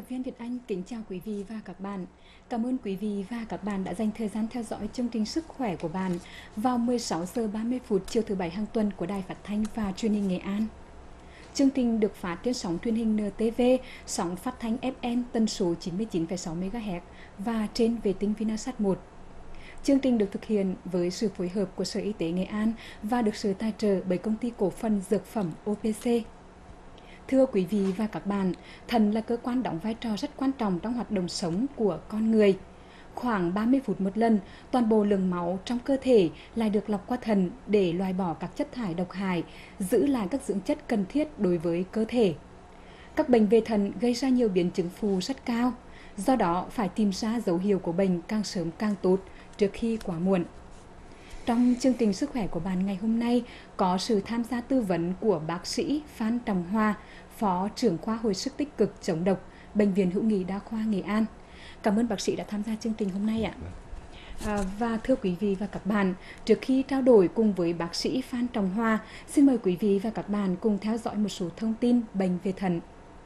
viên Việt Anh kính chào quý vị và các bạn. Cảm ơn quý vị và các bạn đã dành thời gian theo dõi chương trình Sức khỏe của bạn vào 16 giờ 30 phút chiều thứ Bảy hàng tuần của Đài Phát thanh và Truyền hình Nghệ An. Chương trình được phát trên sóng truyền hình NTV, sóng phát thanh FM tần số 99,6 MHz và trên vệ tinh Vinasat 1. Chương trình được thực hiện với sự phối hợp của Sở Y tế Nghệ An và được sự tài trợ bởi Công ty Cổ phần Dược phẩm OPC. Thưa quý vị và các bạn, thận là cơ quan đóng vai trò rất quan trọng trong hoạt động sống của con người. Khoảng 30 phút một lần, toàn bộ lượng máu trong cơ thể lại được lọc qua thận để loại bỏ các chất thải độc hại, giữ lại các dưỡng chất cần thiết đối với cơ thể. Các bệnh về thận gây ra nhiều biến chứng phụ rất cao, do đó phải tìm ra dấu hiệu của bệnh càng sớm càng tốt trước khi quá muộn. Trong chương trình Sức khỏe của bạn ngày hôm nay có sự tham gia tư vấn của bác sĩ Phan Trọng Hoa, Phó trưởng khoa hồi sức tích cực chống độc, Bệnh viện Hữu nghị Đa khoa Nghệ An. Cảm ơn bác sĩ đã tham gia chương trình hôm nay ạ. Và thưa quý vị và các bạn, trước khi trao đổi cùng với bác sĩ Phan Trọng Hoa, xin mời quý vị và các bạn cùng theo dõi một số thông tin bệnh về thận.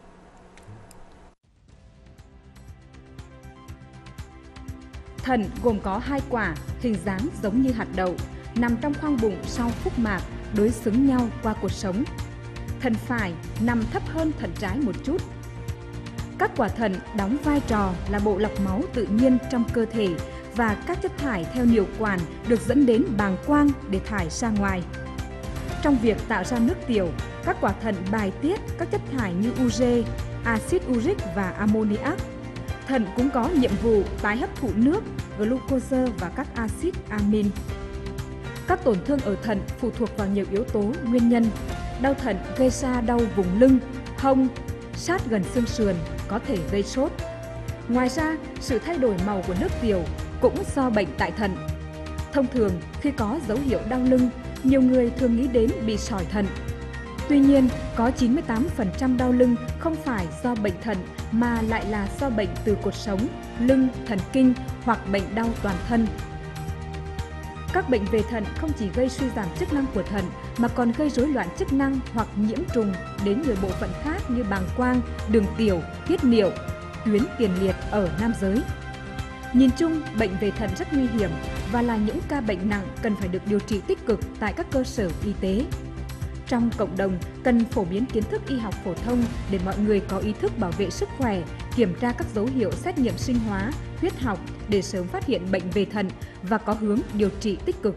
Thận gồm có hai quả, hình dáng giống như hạt đậu, nằm trong khoang bụng sau phúc mạc, đối xứng nhau qua cột sống. Thận phải nằm thấp hơn thận trái một chút. Các quả thận đóng vai trò là bộ lọc máu tự nhiên trong cơ thể và các chất thải theo niệu quản được dẫn đến bàng quang để thải ra ngoài. Trong việc tạo ra nước tiểu, các quả thận bài tiết các chất thải như ure, axit uric và ammoniac. Thận cũng có nhiệm vụ tái hấp thụ nước, glucose và các axit amin. Các tổn thương ở thận phụ thuộc vào nhiều yếu tố nguyên nhân. Đau thận gây ra đau vùng lưng, hông, sát gần xương sườn, có thể gây sốt. Ngoài ra, sự thay đổi màu của nước tiểu cũng do bệnh tại thận. Thông thường, khi có dấu hiệu đau lưng, nhiều người thường nghĩ đến bị sỏi thận. Tuy nhiên, có 98% đau lưng không phải do bệnh thận mà lại là do bệnh từ cột sống, lưng, thần kinh hoặc bệnh đau toàn thân. Các bệnh về thận không chỉ gây suy giảm chức năng của thận mà còn gây rối loạn chức năng hoặc nhiễm trùng đến nhiều bộ phận khác như bàng quang, đường tiểu, tiết niệu, tuyến tiền liệt ở nam giới. Nhìn chung, bệnh về thận rất nguy hiểm và là những ca bệnh nặng cần phải được điều trị tích cực tại các cơ sở y tế. Trong cộng đồng, cần phổ biến kiến thức y học phổ thông để mọi người có ý thức bảo vệ sức khỏe, kiểm tra các dấu hiệu xét nghiệm sinh hóa, huyết học để sớm phát hiện bệnh về thận và có hướng điều trị tích cực.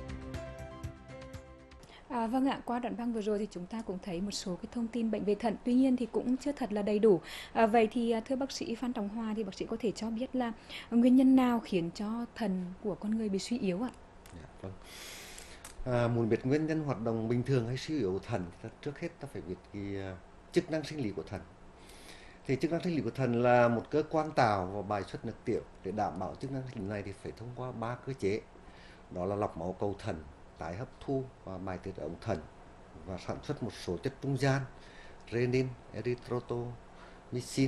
Vâng ạ, qua đoạn băng vừa rồi thì chúng ta cũng thấy một số cái thông tin bệnh về thận, tuy nhiên thì cũng chưa thật là đầy đủ. Vậy thì thưa bác sĩ Phan Trọng Hoa thì bác sĩ có thể cho biết là nguyên nhân nào khiến cho thận của con người bị suy yếu ạ? Dạ, vâng. Muốn biết nguyên nhân hoạt động bình thường hay suy yếu của thận, trước hết ta phải biết chức năng sinh lý của thận. Thì chức năng sinh lý của thận là một cơ quan tạo và bài xuất nước tiểu. Để đảm bảo chức năng sinh lý này thì phải thông qua 3 cơ chế. Đó là lọc máu cầu thận, tái hấp thu và bài tiết ở ống thận và sản xuất một số chất trung gian, renin, erythropoietin.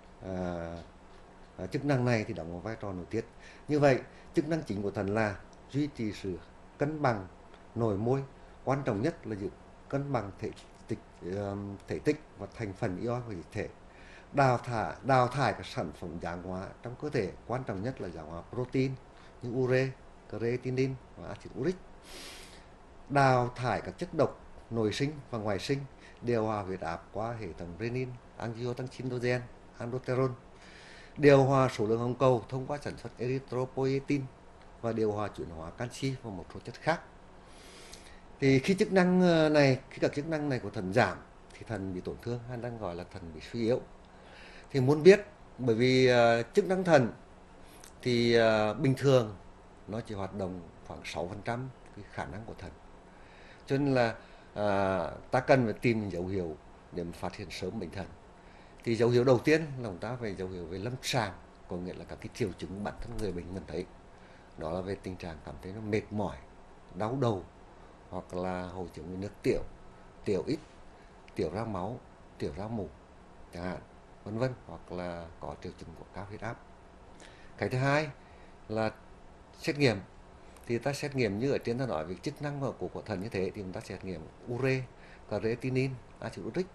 Chức năng này thì đóng một vai trò nổi tiếng. Như vậy, chức năng chính của thận là duy trì sự cân bằng nội môi, quan trọng nhất là giữ cân bằng thể tích và thành phần ion của dịch thể, đào thải các sản phẩm giảng hóa trong cơ thể, quan trọng nhất là giảng hóa protein như ure, creatinine và acid uric, đào thải các chất độc nội sinh và ngoại sinh, điều hòa huyết áp qua hệ thống renin, angiotensin, aldosterone, điều hòa số lượng hồng cầu thông qua sản xuất erythropoietin và điều hòa chuyển hóa canxi và một số chất khác. Thì khi các chức năng này của thận giảm thì thận bị tổn thương hay đang gọi là thận bị suy yếu. Thì muốn biết, bởi vì chức năng thận thì bình thường nó chỉ hoạt động khoảng 6% cái khả năng của thận. Cho nên là ta cần phải tìm dấu hiệu để phát hiện sớm bệnh thận. Thì dấu hiệu đầu tiên là chúng ta phải dấu hiệu về lâm sàng, có nghĩa là các cái triệu chứng bản thân người bệnh nhận thấy. Đó là về tình trạng cảm thấy nó mệt mỏi, đau đầu, hoặc là hội chứng về nước tiểu, tiểu ít, tiểu ra máu, tiểu ra mủ, chẳng hạn, vân vân, hoặc là có triệu chứng của cao huyết áp. Cái thứ hai là xét nghiệm. Thì ta xét nghiệm như ở trên ta nói về chức năng của thận như thế thì chúng ta xét nghiệm ure, creatinine, acid uric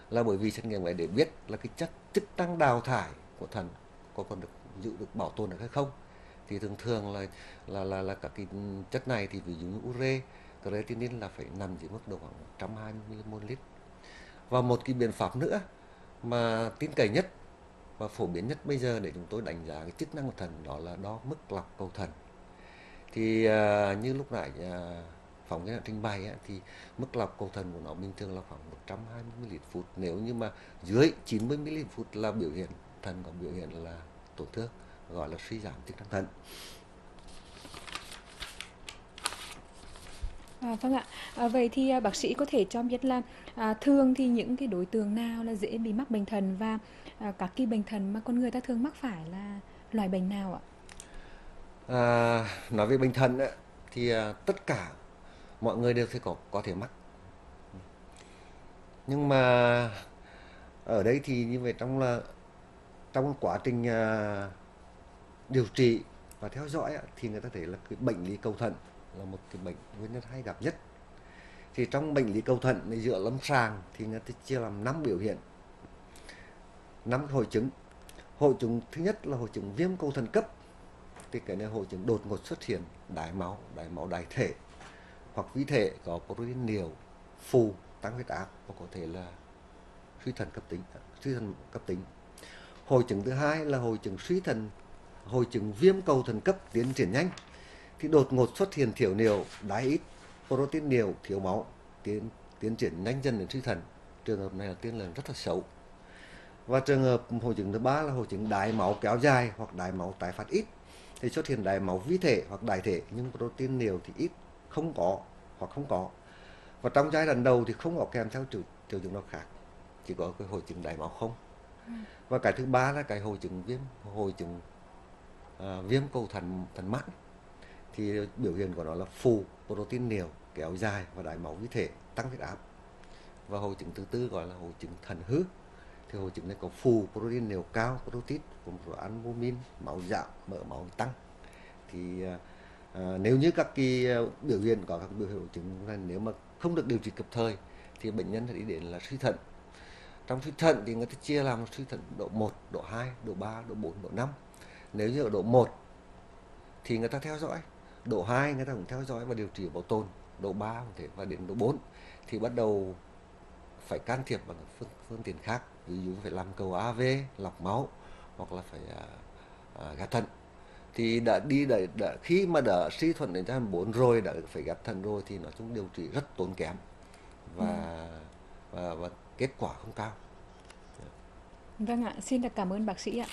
là bởi vì xét nghiệm ấy để biết là cái chức năng đào thải của thận có còn được giữ được bảo tồn được hay không. Thì thường thường là các cái chất này thì ví dụ như ure, creatinine là phải nằm dưới mức độ khoảng 120 ml. Và một cái biện pháp nữa mà tin cậy nhất và phổ biến nhất bây giờ để chúng tôi đánh giá cái chức năng của thận đó là đo mức lọc cầu thận. Thì như lúc nãy phóng viên đã trình bày thì mức lọc cầu thận của nó bình thường là khoảng 120 ml phút. Nếu như mà dưới 90 ml phút là biểu hiện thận có biểu hiện là tổn thương, gọi là suy giảm chức năng thận. Vâng ạ. Vậy thì bác sĩ có thể cho biết là thường thì những cái đối tượng nào là dễ bị mắc bệnh thận, và các cái bệnh thận mà con người ta thường mắc phải là loại bệnh nào ạ? Nói về bệnh thận thì tất cả mọi người đều có thể mắc. Nhưng mà ở đây thì như vậy trong quá trình điều trị và theo dõi thì người ta thấy là cái bệnh lý cầu thận là một cái bệnh nguyên nhân hay gặp nhất. Thì trong bệnh lý cầu thận thì dựa lâm sàng thì người ta chia làm 5 biểu hiện, 5 hội chứng. Hội chứng thứ nhất là hội chứng viêm cầu thận cấp. Thì cái này hội chứng đột ngột xuất hiện đái máu đại thể hoặc vi thể có protein nhiều, phù, tăng huyết áp và có thể là suy thận cấp tính. Hội chứng thứ hai là hội chứng viêm cầu thận cấp tiến triển nhanh. Thì đột ngột xuất hiện thiểu niệu, đái ít, protein nhiều, thiếu máu, tiến triển nhanh dần đến suy thận. Trường hợp này là tiên lượng rất là xấu. Và trường hợp hội chứng thứ ba là hội chứng đái máu kéo dài hoặc đái máu tái phát ít. Thì xuất hiện đái máu vi thể hoặc đại thể nhưng protein nhiều thì ít, không có hoặc không có. Và trong giai đoạn đầu thì không có kèm theo triệu chứng nào khác, chỉ có cái hội chứng đái máu không. Và cái thứ ba là cái hội chứng viêm cầu thận mãn. Thì biểu hiện của nó là phù, protein nhiều, kéo dài và đái máu vi thể, tăng huyết áp. Và hội chứng thứ tư gọi là hội chứng thận hư. Thì hội chứng này có phù, protein nhiều cao, protein cùng albumin, máu giảm, mỡ máu tăng. Thì nếu như các cái biểu hiện có các biểu hiện hội chứng này, nếu mà không được điều trị kịp thời thì bệnh nhân phải đi đến là suy thận. Trong suy thận thì người ta chia làm suy thận độ 1, độ 2, độ 3, độ 4, độ 5. Nếu như ở độ 1 thì người ta theo dõi, độ 2 người ta cũng theo dõi và điều trị bảo tồn, độ 3 có thể và đến độ 4 thì bắt đầu phải can thiệp bằng phương tiện khác, ví dụ phải làm cầu AV, lọc máu hoặc là phải ghép thận. Thì khi mà đã suy thận đến giai đoạn 4 rồi, đã phải ghép thận rồi thì nói chung điều trị rất tốn kém và kết quả không cao. Vâng ạ, xin được cảm ơn bác sĩ ạ.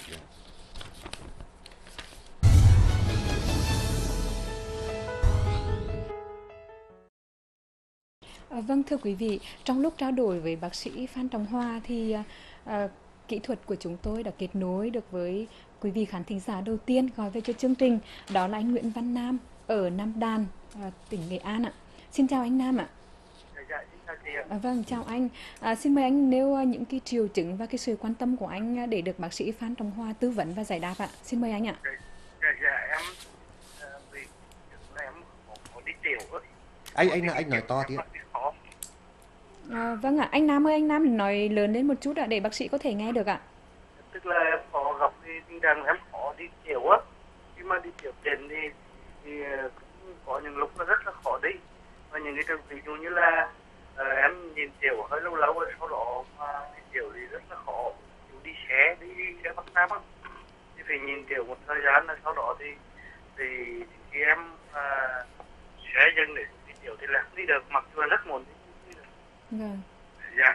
Vâng, thưa quý vị, trong lúc trao đổi với bác sĩ Phan Trọng Hoa thì kỹ thuật của chúng tôi đã kết nối được với quý vị khán thính giả đầu tiên gọi về cho chương trình, đó là anh Nguyễn Văn Nam ở Nam Đàn, tỉnh Nghệ An ạ. Xin chào anh Nam ạ. Dạ, xin chào chị ạ. Vâng, chào anh. Xin mời anh nêu những cái triệu chứng và cái sự quan tâm của anh để được bác sĩ Phan Trọng Hoa tư vấn và giải đáp ạ. Xin mời anh ạ. Em vì em có đi tiểu ấy. Anh nói to tí ạ. Vâng ạ, anh Nam ơi, anh Nam nói lớn lên một chút ạ để bác sĩ có thể nghe được ạ. Tức là em có gặp cái tình trạng em có đi tiểu á. Khi mà đi tiểu tiền thì cũng có những lúc nó rất là khó đi. Và những cái trường ví dụ như là em nhìn tiểu hơi lâu rồi, sau đó mà đi tiểu thì rất là khó. Đi xe Bắc Nam á, thì phải nhìn tiểu một thời gian, là sau đó thì khi em sẽ dừng để đi tiểu thì là không đi được, mặc dù rất muốn đi được. Vâng. Dạ.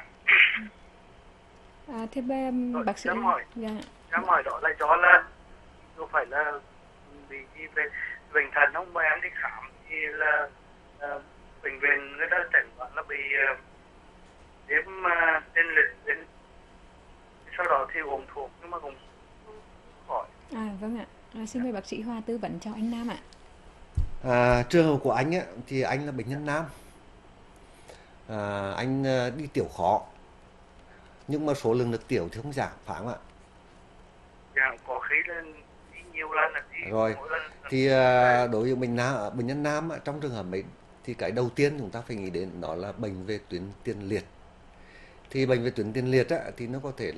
Thế bác sĩ em hỏi đó là cho là có phải là bị gì về bệnh thận không, mà em đi khám thì là bệnh viện người ta chẩn đoán là bị viêm tên liệt đến, sau đó thì uống thuốc nhưng mà cũng không khỏi. Vâng ạ. Xin mời bác sĩ Hoa tư vấn cho anh Nam ạ. Trường hợp của anh thì anh là bệnh nhân nam. Anh đi tiểu khó nhưng mà số lượng nước tiểu thì không giảm, phải không ạ? Dạ, có khi là đi nhiều lần là đi rồi thì đối với bệnh nhân nam trong trường hợp ấy thì cái đầu tiên chúng ta phải nghĩ đến đó là bệnh về tuyến tiền liệt. Thì bệnh về tuyến tiền liệt á, thì nó có thể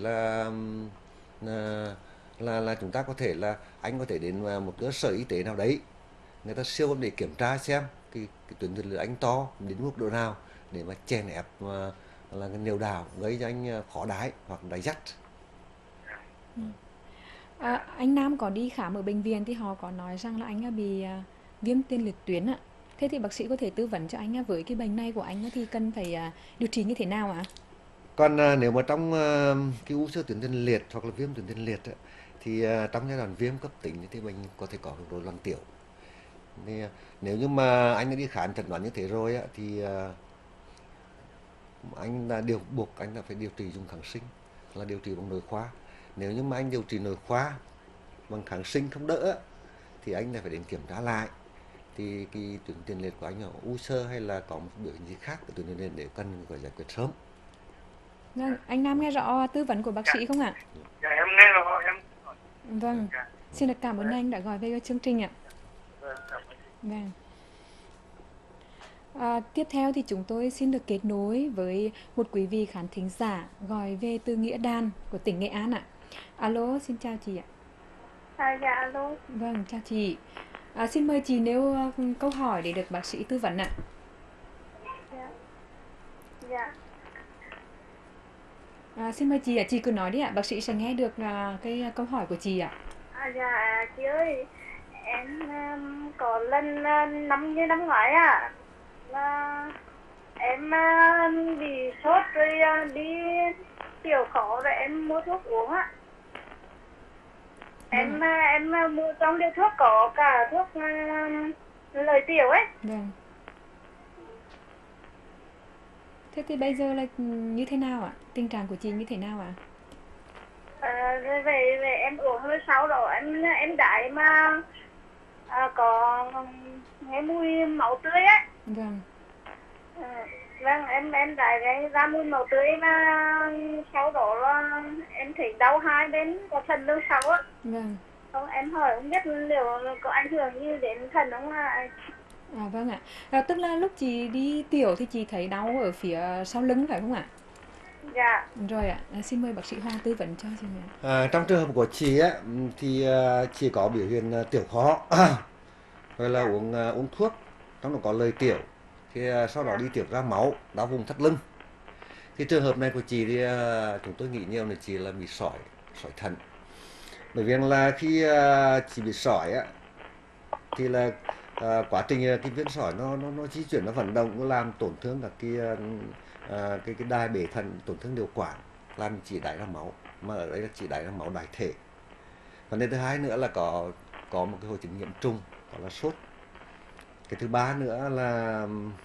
là chúng ta có thể là anh có thể đến một cơ sở y tế nào đấy, người ta siêu âm để kiểm tra xem cái tuyến tiền liệt anh to đến mức độ nào để mà chèn ép là cái niệu đạo gây cho anh khó đái hoặc đái dắt. Anh Nam có đi khám ở bệnh viện thì họ có nói rằng là anh bị viêm tiền liệt tuyến ạ. Thế thì bác sĩ có thể tư vấn cho anh với cái bệnh này của anh thì cần phải điều trị như thế nào ạ? Còn nếu mà trong cái u xơ tuyến tiền liệt hoặc là viêm tuyến tiền liệt á, thì trong giai đoạn viêm cấp tính thì bệnh có thể có rối loạn tiểu. Thì, nếu như mà anh đã đi khám chẩn đoán như thế rồi á, thì anh là buộc anh là phải điều trị dùng kháng sinh, là điều trị bằng nội khoa. Nếu như mà anh điều trị nội khoa bằng kháng sinh không đỡ á, thì anh lại phải đến kiểm tra lại thì cái tuyến tiền liệt của anh là u xơ hay là có một biểu hiện gì khác của tuyến tiền liệt để cần phải giải quyết sớm. Vâng, anh Nam nghe rõ tư vấn của bác sĩ không ạ? Dạ em nghe rồi em. Vâng, Dạ. xin được cảm ơn anh đã gọi về chương trình ạ. Vâng, cảm ơn. Vâng. Tiếp theo thì chúng tôi xin được kết nối với một quý vị khán thính giả gọi về từ Nghĩa Đan của tỉnh Nghệ An ạ. Alo, xin chào chị ạ. Dạ alo. Vâng, chào chị. Xin mời chị nêu câu hỏi để được bác sĩ tư vấn ạ. Dạ. Dạ. Xin mời chị ạ, chị cứ nói đi ạ, bác sĩ sẽ nghe được cái câu hỏi của chị ạ. Dạ chị ơi, em có lần năm như năm ngoái là em bị sốt rồi đi tiểu khó rồi em mua thuốc uống ạ. Em mua trong điều thuốc có cả thuốc lợi tiểu ấy. Vâng. Thế thì bây giờ là như thế nào ạ? Tình trạng của chị như thế nào ạ? Rồi về em uống rồi sau đó em đái mà có nghe mùi máu tươi ấy. Vâng. Vâng, em đái cái ra mùi máu tươi mà sau đó là em thấy đau hai bên có phần lưng sau á. Vâng. Không, em hỏi không biết liệu có ảnh hưởng gì đến thần không ạ? Vâng ạ. Tức là lúc chị đi tiểu thì chị thấy đau ở phía sau lưng phải không ạ? Dạ. Rồi ạ, xin mời bác sĩ Hoàng tư vấn cho chị ạ. Trong trường hợp của chị á, thì chị có biểu hiện tiểu khó, rồi là uống thuốc, trong đó có lợi tiểu, thì sau đó đi tiểu ra máu, đau vùng thắt lưng. Thì trường hợp này của chị thì chúng tôi nghĩ nhiều là chị là bị sỏi thận. Bởi vì là khi chị bị sỏi á, thì là quá trình cái viên sỏi nó di chuyển, nó vận động, nó làm tổn thương cả cái đai bể thận, tổn thương điều quản, làm chỉ đái ra máu, mà ở đây là chỉ đái ra máu đại thể. Vấn đề thứ hai nữa là có một cái hội chứng nhiễm trùng, đó là sốt. Cái thứ ba nữa là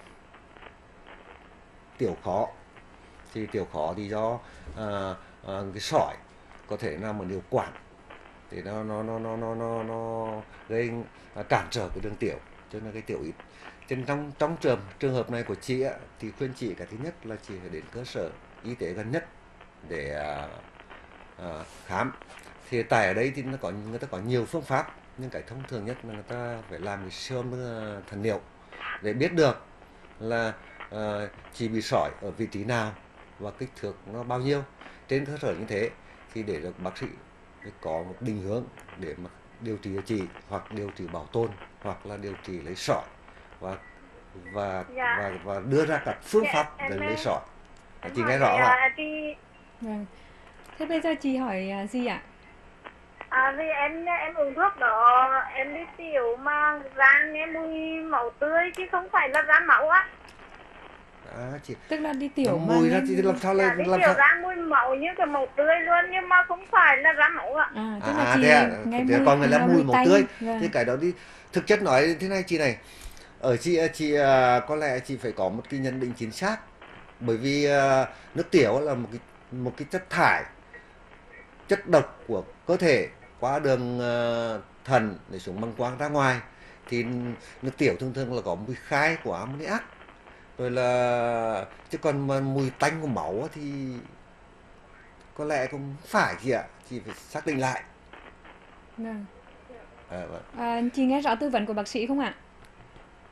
tiểu khó. Thì tiểu khó thì do cái sỏi có thể nằm ở điều quản, thì nó gây cản trở cái đường tiểu, cho nên cái tiểu ít. Trên trong trường hợp này của chị á, thì khuyên chị cái thứ nhất là chị phải đến cơ sở y tế gần nhất để khám. Thì tại ở đây thì người ta có nhiều phương pháp, nhưng cái thông thường nhất là người ta phải làm cái siêu âm thần niệu để biết được là chị bị sỏi ở vị trí nào và kích thước nó bao nhiêu. Trên cơ sở như thế thì để được bác sĩ có một định hướng để mà điều trị cho chị, hoặc điều trị bảo tồn, hoặc là điều trị lấy sỏi, và đưa ra các phương pháp để lấy sỏi. Chị nghe rõ không ạ? Vâng. Thế bây giờ chị hỏi gì ạ? Vì em uống thuốc đó, em đi tiểu mà ra nghe mùi máu tươi chứ không phải là ra máu á. Tức là đi tiểu mà mùi ra thì làm sao là đi tiểu ra mùi máu như cái máu tươi luôn, nhưng mà không phải là ra máu ạ. Tức là chị nghe mùi, còn người là mùi máu tươi. Vâng. Thì cái đó đi, thực chất nói thế này chị này, ở chị có lẽ chị phải có một cái nhận định chính xác, bởi vì nước tiểu là một cái chất thải, chất độc của cơ thể qua đường thận để xuống bàng quang ra ngoài. Thì nước tiểu thường thường là có mùi khai của ammoniac, rồi là chứ còn mà mùi tanh của máu thì có lẽ cũng phải chị ạ, chị phải xác định lại. Vâng. Chị nghe rõ tư vấn của bác sĩ không ạ?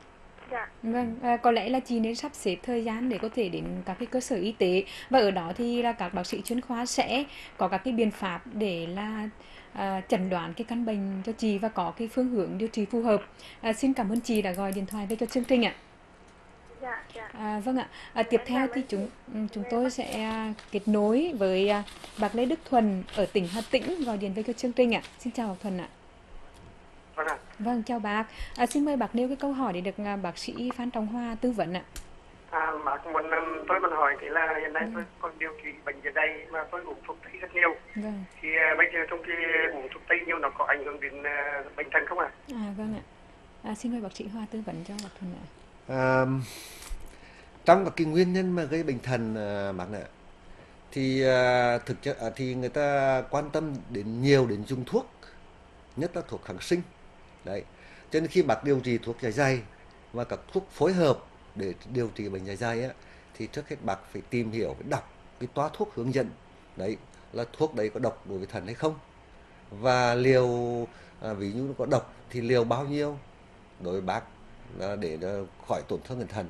Dạ. Vâng, có lẽ là chị nên sắp xếp thời gian để có thể đến các cái cơ sở y tế, và ở đó thì là các bác sĩ chuyên khoa sẽ có các cái biện pháp để là chẩn đoán cái căn bệnh cho chị và có cái phương hướng điều trị phù hợp. Xin cảm ơn chị đã gọi điện thoại về cho chương trình ạ. Dạ. Dạ. Vâng ạ. Tiếp Em theo cảm thì ơn chị. chúng Về tôi bác. sẽ kết nối với bác Lê Đức Thuần ở tỉnh Hà Tĩnh gọi điện về cho chương trình ạ. Xin chào bác Thuần ạ. Vâng ạ. Vâng, chào bác. Xin mời bác nêu cái câu hỏi để được bác sĩ Phan Trọng Hoa tư vấn ạ. Bác tôi muốn hỏi thì là hiện nay tôi còn điều trị bệnh dạ dày mà tôi uống thuốc tây rất nhiều. Vâng. Thì bây giờ trong khi uống thuốc tây nhiều nó có ảnh hưởng đến bệnh thận không ạ? Vâng ạ. Xin mời bác sĩ Hoa tư vấn cho bác Thuần ạ. À, trong các cái nguyên nhân mà gây bệnh thận bác ạ, thì thực chất thì người ta quan tâm nhiều đến dùng thuốc, nhất là thuốc kháng sinh. Đấy. Cho nên khi bác điều trị thuốc dạ dày và các thuốc phối hợp để điều trị bệnh dạ dày á, thì trước hết bác phải tìm hiểu, phải đọc cái toa thuốc hướng dẫn. Đấy, là thuốc đấy có độc đối với thận hay không, và liều ví dụ có độc thì liều bao nhiêu đối với bác để khỏi tổn thương thận.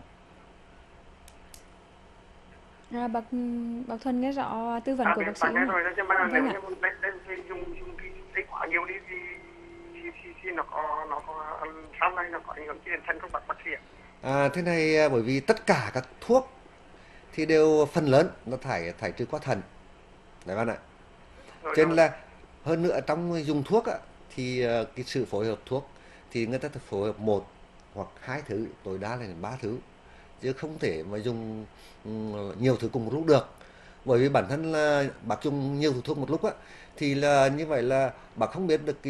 Bác Thuần nghe rõ tư vấn của bác sĩ Bạn nghe không ạ? rồi đó, nhưng mà nếu Vâng ạ. như dùng cái tây quá nhiều đi thì nó có sau này nó có ảnh hưởng đến thận không bác sĩ ạ? Thế này, bởi vì tất cả các thuốc thì đều phần lớn nó thải trừ qua thận, đấy bạn ạ. Cho nên là hơn nữa trong dùng thuốc á, thì cái sự phối hợp thuốc thì người ta phải phối hợp một hoặc hai thứ, tối đa là ba thứ, chứ không thể mà dùng nhiều thứ cùng một lúc được. Bởi vì bản thân là bác dùng nhiều thứ thuốc một lúc á, thì là như vậy là bác không biết được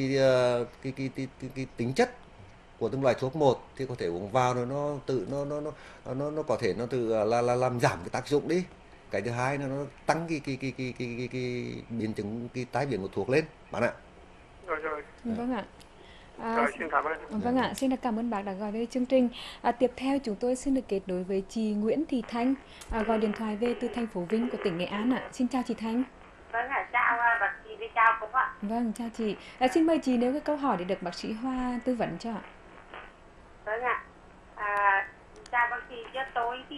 cái tính chất của từng loại thuốc một, thì có thể uống vào rồi nó tự nó có thể nó tự là làm giảm cái tác dụng đi. Cái thứ hai là nó tăng cái biến chứng, cái tai biến của thuốc lên bạn ạ. Rồi. Vâng ạ. Rồi, xin cảm ơn. Vâng ạ, xin được cảm ơn bác đã gọi về chương trình. Tiếp theo chúng tôi xin được kết nối với chị Nguyễn Thị Thanh, gọi điện thoại về từ thành phố Vinh của tỉnh Nghệ An ạ. Xin chào chị Thanh. Vâng ạ. Chào bác sĩ, với chào cũng ạ. Vâng, chào chị. Xin mời chị nêu cái câu hỏi để được bác sĩ Hoa tư vấn cho ạ. Vâng ạ. Chào bác sĩ, cho tôi thì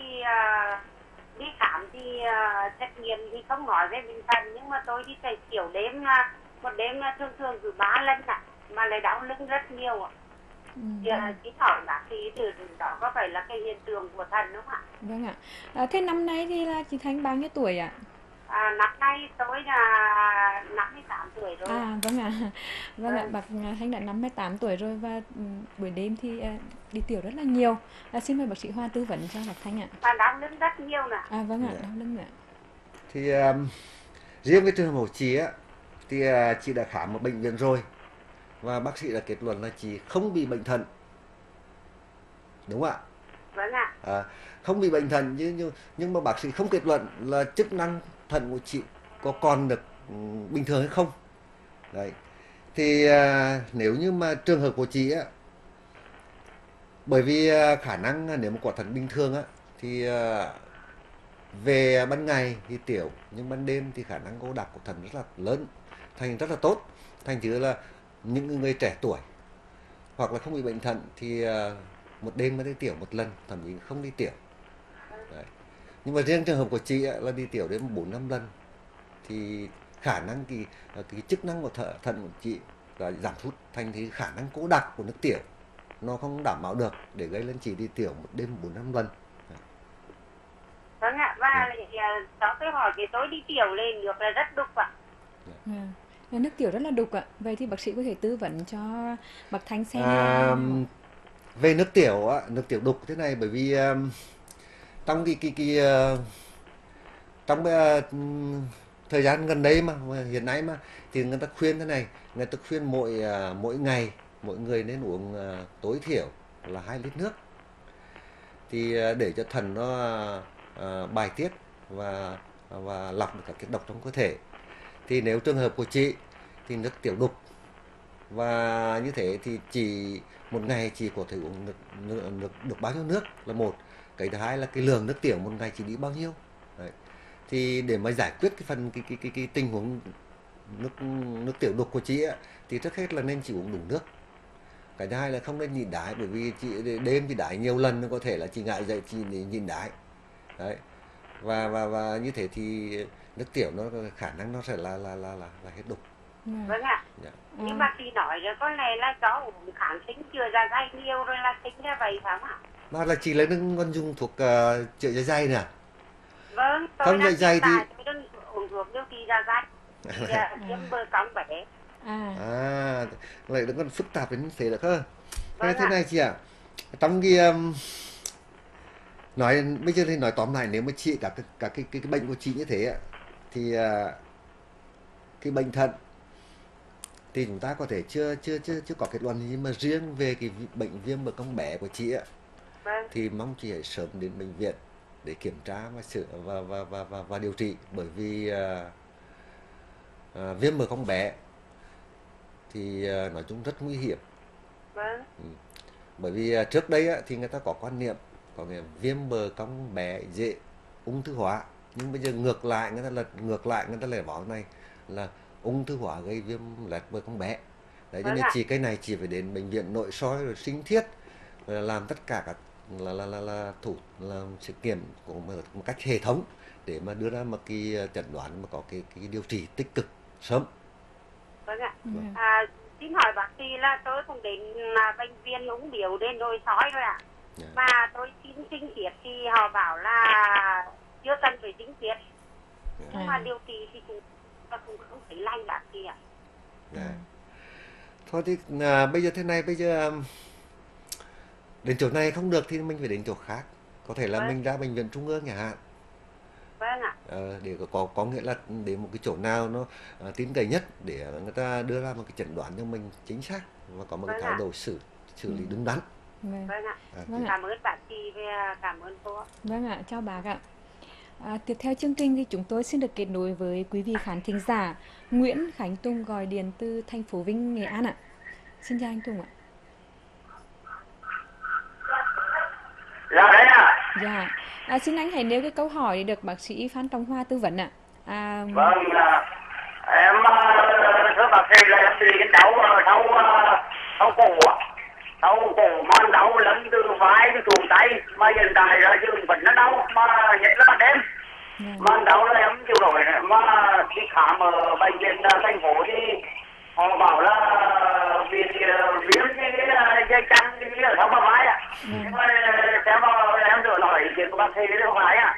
đi khám thì xét nghiệm thì không nói về bệnh thận, nhưng mà tôi đi chạy tiểu đêm, một đêm thường cứ 3 lần ạ, mà lại đau lưng rất nhiều ạ. Thì chỉ hỏi bác sĩ từ đó có phải là cái hiện tượng của thận đúng không ạ? Vâng ạ. Thế năm nay thì là chị Thanh bao nhiêu tuổi ạ? Năm nay tôi là 58 tuổi rồi. Vâng ạ. Vâng ạ, bác Thanh đã 58 tuổi rồi và buổi đêm thì đi tiểu rất là nhiều. Xin mời bác sĩ Hoa tư vấn cho bác Thanh ạ. Và đau lưng rất nhiều nè. Vâng ạ, đau lưng ạ. Thì riêng cái trường hợp của chị á, thì chị đã khám ở bệnh viện rồi và bác sĩ đã kết luận là chị không bị bệnh thận, đúng không ạ? Vâng ạ. Không bị bệnh thận, nhưng mà bác sĩ không kết luận là chức năng thận của chị có còn được bình thường hay không. Đấy. Thì nếu như mà trường hợp của chị á, bởi vì khả năng nếu mà quả thận bình thường á, thì về ban ngày thì tiểu, nhưng ban đêm thì khả năng cô đặc của thận rất là lớn, thành rất là tốt. Thành thử là những người trẻ tuổi hoặc là không bị bệnh thận thì một đêm mới đi tiểu một lần, thậm chí không đi tiểu. Đấy. Nhưng mà riêng trường hợp của chị là đi tiểu đến 4-5 lần, thì khả năng cái chức năng của thận của chị là giảm sút, thành thì khả năng cố đặc của nước tiểu nó không đảm bảo được để gây lên chị đi tiểu một đêm 4-5 lần. Vâng ạ. Và đó tôi hỏi thì tôi đi tiểu lên được là rất đục ạ. Nước tiểu rất là đục ạ. Vậy thì bác sĩ có thể tư vấn cho bác Thanh xem về nước tiểu á, nước tiểu đục thế này, bởi vì trong trong thời gian gần đây mà hiện nay mà thì người ta khuyên thế này, người ta khuyên mỗi ngày mỗi người nên uống tối thiểu là 2 lít nước, thì để cho thận nó bài tiết và lọc được các cái độc trong cơ thể. Thì nếu trường hợp của chị thì nước tiểu đục, và như thế thì chỉ một ngày chỉ có thể uống được bao nhiêu nước là một. Cái thứ hai là cái lượng nước tiểu một ngày chỉ đi bao nhiêu. Đấy. Thì để mà giải quyết cái phần cái tình huống nước tiểu đục của chị ấy, thì trước hết là nên chỉ uống đủ nước. Cái thứ hai là không nên nhịn đái, bởi vì chị đêm chị đái nhiều lần có thể là chị ngại dậy chị nhịn đái. Đấy. Và như thế thì nước tiểu nó khả năng nó sẽ là hết đục. Vâng ạ. Dạ. Nhưng mà chị nói rồi có này là cháu uống kháng sinh chữa dạ dày nhiều rồi là tính ra vậy phải không ạ? Mà là chị lấy đừng còn dùng thuốc chữa dạ dày nè. Vâng, tôi Không, đang dạ dày thì tôi đang uống thuốc điều trị dạ dày. Viêm bờ cong bé. lại nó còn phức tạp đến thế được cơ. Vâng Thế ạ. này chị ạ. Trong nói bây giờ thì nói tóm lại, nếu mà chị cái bệnh của chị như thế ạ, thì cái bệnh thận thì chúng ta có thể chưa có kết luận, nhưng mà riêng về cái bệnh viêm bờ cong bé của chị ạ, Vâng. thì mong chị hãy sớm đến bệnh viện để kiểm tra và điều trị, bởi vì viêm bờ cong bé thì nói chung rất nguy hiểm. Vâng. Bởi vì trước đây á, thì người ta có quan niệm có nghĩa viêm bờ cong bé dễ ung thư hóa, nhưng bây giờ ngược lại người ta lại bảo này là ung thư hóa gây viêm loét bờ cong bé. Đấy, cho Vâng nên ạ. chỉ cái này chỉ phải đến bệnh viện nội soi rồi sinh thiết, rồi làm tất cả các làm sự kiểm của một cách hệ thống để mà đưa ra một cái chẩn đoán mà có cái điều trị tích cực sớm. Vâng ạ. Vâng. Xin hỏi bác sĩ là tôi cũng đến bệnh viện ung biếu đến nội soi rồi ạ. Dạ. Mà tôi xin sinh thiết thì họ bảo là chưa cần phải sinh thiết. Nhưng mà điều trị thì cũng không thấy lành bác sĩ ạ. Dạ. Thôi thì bây giờ thế này, bây giờ đến chỗ này không được thì mình phải đến chỗ khác, có thể là Vâng. mình ra bệnh viện trung ương chẳng hạn. Vâng ạ. Để có nghĩa là đến một cái chỗ nào nó tin cậy nhất để người ta đưa ra một cái chẩn đoán cho mình chính xác và có một cái Vâng thái ạ. độ xử lý đúng đắn. Vâng. Vâng ạ. Vâng ạ. Cảm ơn bác sĩ và cảm ơn cô. Vâng ạ, chào bác ạ. Tiếp theo chương trình thì chúng tôi xin được kết nối với quý vị khán thính giả. Nguyễn Khánh Tùng gọi điện từ thành phố Vinh, Nghệ An ạ. Xin chào anh Tùng ạ. Dạ đấy ạ. Dạ. Xin anh hãy nêu cái câu hỏi để được bác sĩ Phan Trọng Hoa tư vấn ạ. Vâng, em thưa bác sĩ là em bị cái đau cổ mà đau lẫn từ vai cái xuống tay, mà hiện tại là dương vẫn nó đau, mà nhất là ban đêm. Mà đau là em chịu nổi, mà đi khám ở bệnh viện thành phố thì họ bảo là vì viêm cái dây chằng cái ở sau vai ạ. Nhưng mà em vừa nói ý kiến của bác sĩ đấy không phải ạ.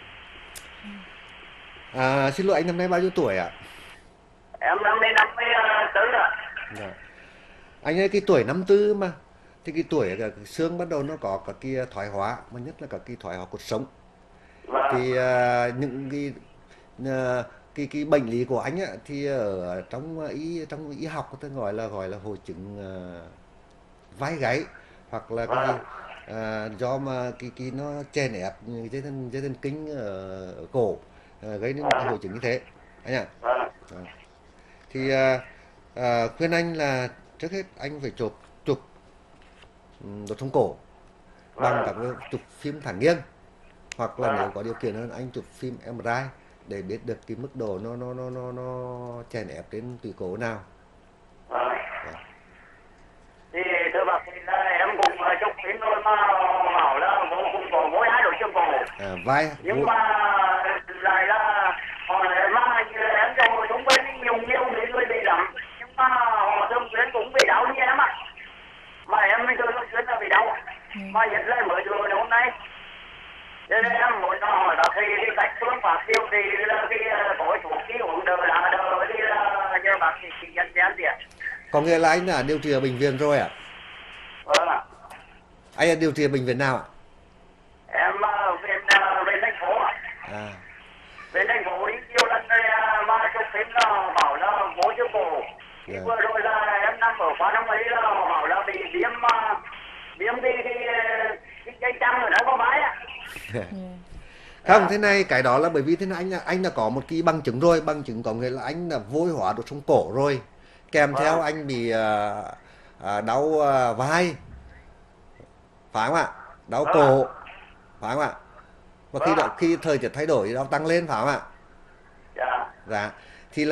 Xin lỗi, anh năm nay bao nhiêu tuổi ạ? Em năm nay 54 ạ. Dạ. Anh ơi, cái tuổi 54 mà thì cái tuổi cái xương bắt đầu nó có các cái thoái hóa, mà nhất là các cái thoái hóa cột sống. Vâng. Thì những cái bệnh lý của anh á, thì ở trong y học người ta gọi là hội chứng vai gáy, hoặc là cái do mà cái nó chèn ép dây thần kinh ở cổ, gây nên cái hội chứng như thế anh ạ. Thì khuyên anh là trước hết anh phải chụp đốt sống cổ bằng các chụp phim thẳng nghiêng, hoặc là nếu có điều kiện hơn anh chụp phim MRI để biết được cái mức độ nó chèn ép đến tủy cổ nào. Thì thưa bác sĩ là em cũng chụp phim thôi mà bảo là cũng có mỗi hai đội xương cổ. Vai. Nhưng mà lại là họ lại mà em cho chúng bên dùng nhiều để người bị lắm, nhưng mà họ thường xuyên cũng bị đau như em ạ. Mà em thường xuyên là bị đau, mà hiện lại mới vừa hôm nay. Cho nên em muốn hỏi bác sĩ cái cách phương pháp điều trị là cái có thuốc ký uống đỡ thì là nhờ bác sĩ chỉ dẫn cho em tiền. Có nghĩa là anh đã điều trị ở bệnh viện rồi ạ? Vâng ạ. Anh đã điều trị ở bệnh viện nào ạ? Em về thành phố ạ. Về thành phố đi nhiều lần rồi mà chụp phim là bảo là mỗi chiếc cổ. Thì vừa rồi là em nằm ở khoa năm ấy là bảo là bị viêm cái dây chằng ở đâu có phải ạ. Không, thế này, cái đó là bởi vì thế này anh đã có một cái bằng chứng rồi, bằng chứng có nghĩa là anh đã vôi hóa đốt sống cổ rồi, kèm theo anh bị đau vai, phải không ạ? Đau cổ, phải không ạ? Và khi thời tiết thay đổi đau tăng lên, phải không ạ? Dạ. Thì là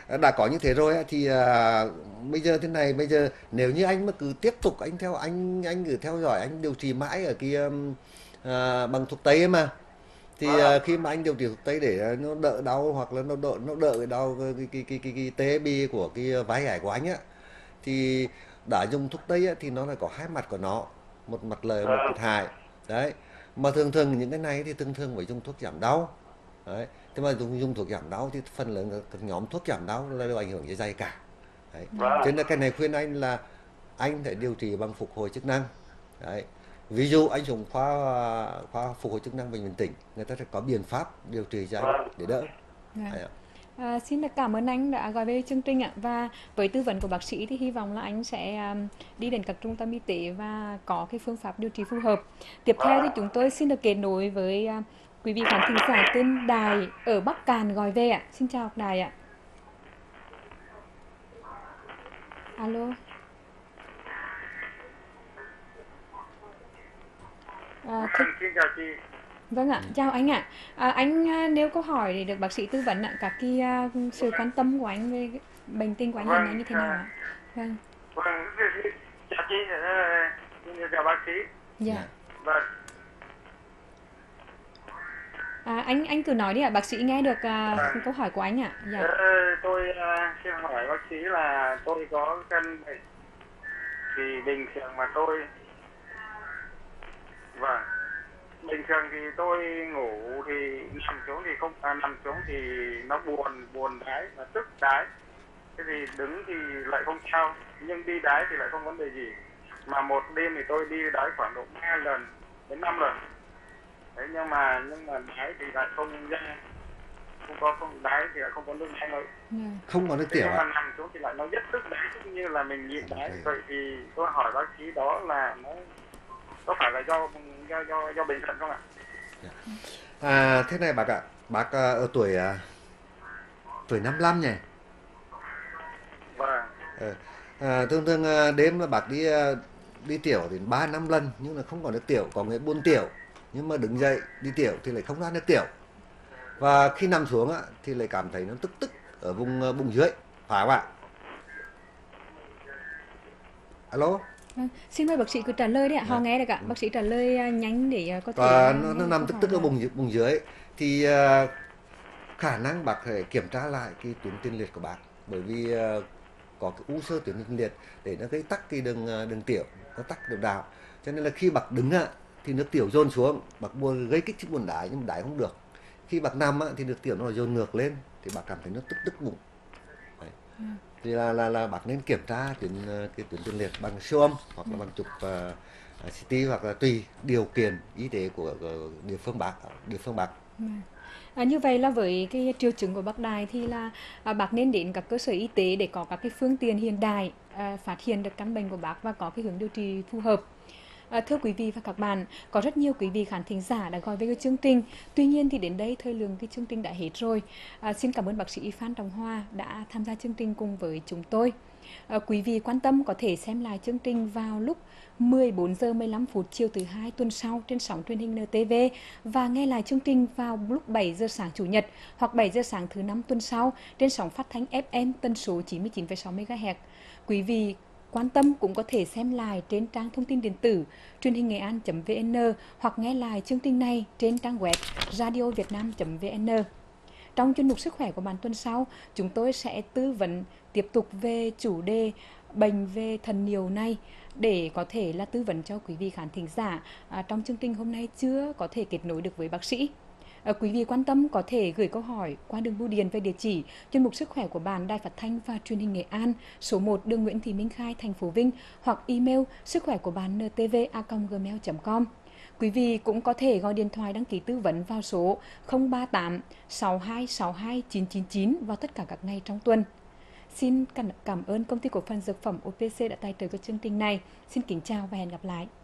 đã có như thế rồi á, thì bây giờ thế này, bây giờ nếu như anh mà cứ tiếp tục anh cứ theo dõi, anh điều trị mãi ở cái bằng thuốc tây ấy mà, thì khi mà anh điều trị thuốc tây để nó đỡ đau, hoặc là nó đỡ cái đau cái tê bì của cái vai gáy của anh á, thì đã dùng thuốc tây á, thì nó lại có hai mặt của nó, một mặt lợi một mặt hại đấy. Mà thường thường những cái này thì thường thường phải dùng thuốc giảm đau đấy. Thế mà dùng thuốc giảm đau thì phần lớn các nhóm thuốc giảm đau là đều ảnh hưởng đến dây cả đấy. Cho nên là cái này khuyên anh là anh phải điều trị bằng phục hồi chức năng đấy. Ví dụ anh dùng khoa phục hồi chức năng bệnh viện tỉnh, người ta sẽ có biện pháp điều trị cho anh để đỡ. Xin được cảm ơn anh đã gọi về chương trình ạ. Và với tư vấn của bác sĩ thì hy vọng là anh sẽ đi đến các trung tâm y tế và có cái phương pháp điều trị phù hợp. Tiếp theo thì chúng tôi xin được kết nối với quý vị khán thính giả tên Đài ở Bắc Cạn gọi về ạ. Xin chào Đài ạ. Alo. Xin chào chị. Vâng ạ, chào anh ạ. Anh nêu câu hỏi để được bác sĩ tư vấn ạ, các cái sự quan tâm của anh về bệnh tình của anh hiện nay như thế nào ạ? Vâng. Chào chị, chào bác sĩ. Dạ. Vâng. Anh cứ nói đi ạ, bác sĩ nghe được câu hỏi của anh ạ. Dạ. Tôi xin hỏi bác sĩ là tôi có căn bệnh thì bình thường mà tôi bình thường thì tôi ngủ thì nằm xuống thì không nằm xuống thì nó buồn đái và tức đái. Thế thì đứng thì lại không sao, nhưng đi đái thì lại không vấn đề gì. Mà một đêm thì tôi đi đái khoảng độ 3 lần đến 5 lần. Đấy, nhưng mà đái thì lại không ra, không đái thì lại không có nước đái nữa. Không có nước tiểu ạ. Mà nằm xuống thì lại nó rất tức đái, cũng như là mình nhịn đái. Vậy thì tôi hỏi bác sĩ đó là nó có phải là do bệnh thận không ạ? Thế này bác ạ, bác ở tuổi 55 nhỉ? Vâng. Thường đêm là bác đi tiểu thì 3-5 lần nhưng là không có nước tiểu, có người buồn tiểu, nhưng mà đứng dậy đi tiểu thì lại không ra nước tiểu. Và khi nằm xuống thì lại cảm thấy nó tức ở vùng bụng dưới, phải không ạ? Alo? Xin mời bác sĩ cứ trả lời đi ạ, họ nghe được ạ. Bác sĩ trả lời nhanh để có thể. Và nó nằm tức ở bụng dưới thì khả năng bác phải kiểm tra lại cái tuyến tiền liệt của bác, bởi vì có cái u xơ tuyến tiền liệt để nó gây tắc cái đường tiểu, nó tắc đường đào. Cho nên là khi bác đứng thì nước tiểu dồn xuống, bác buồn gây kích thích buồn đái nhưng mà đái không được. Khi bác nằm thì nước tiểu nó dồn ngược lên thì bác cảm thấy nó tức bụng. Đấy. Thì là bác nên kiểm tra cái tuyến tiền liệt bằng siêu âm hoặc là bằng chụp CT, hoặc là tùy điều kiện y tế của địa phương bác. Như vậy là với cái triệu chứng của bác Đài thì là bác nên đến các cơ sở y tế để có các cái phương tiện hiện đại phát hiện được căn bệnh của bác và có cái hướng điều trị phù hợp. Thưa quý vị và các bạn, có rất nhiều quý vị khán thính giả đã gọi về cái chương trình. Tuy nhiên thì đến đây thời lượng cái chương trình đã hết rồi. Xin cảm ơn bác sĩ Phan Trọng Hoa đã tham gia chương trình cùng với chúng tôi. Quý vị quan tâm có thể xem lại chương trình vào lúc 14 giờ 15 phút chiều thứ Hai tuần sau trên sóng truyền hình NTV, và nghe lại chương trình vào lúc 7 giờ sáng Chủ nhật hoặc 7 giờ sáng thứ Năm tuần sau trên sóng phát thanh FM tần số 99,6 MHz. Quý vị quan tâm cũng có thể xem lại trên trang thông tin điện tử truyền hình nghệ an.vn hoặc nghe lại chương trình này trên trang web radiovietnam.vn. Trong chuyên mục sức khỏe của bản tuần sau, chúng tôi sẽ tư vấn tiếp tục về chủ đề bệnh về thần nhiều này để có thể là tư vấn cho quý vị khán thính giả trong chương trình hôm nay chưa có thể kết nối được với bác sĩ. Quý vị quan tâm có thể gửi câu hỏi qua đường bưu điện về địa chỉ chuyên mục sức khỏe của bạn, Đài Phát thanh và Truyền hình Nghệ An, số 1 đường Nguyễn Thị Minh Khai, thành phố Vinh, hoặc email sức khỏe của bạn ntv@gmail.com. Quý vị cũng có thể gọi điện thoại đăng ký tư vấn vào số 038 6262 999 vào tất cả các ngày trong tuần. Xin cảm ơn công ty cổ phần dược phẩm OPC đã tài trợ cho chương trình này. Xin kính chào và hẹn gặp lại.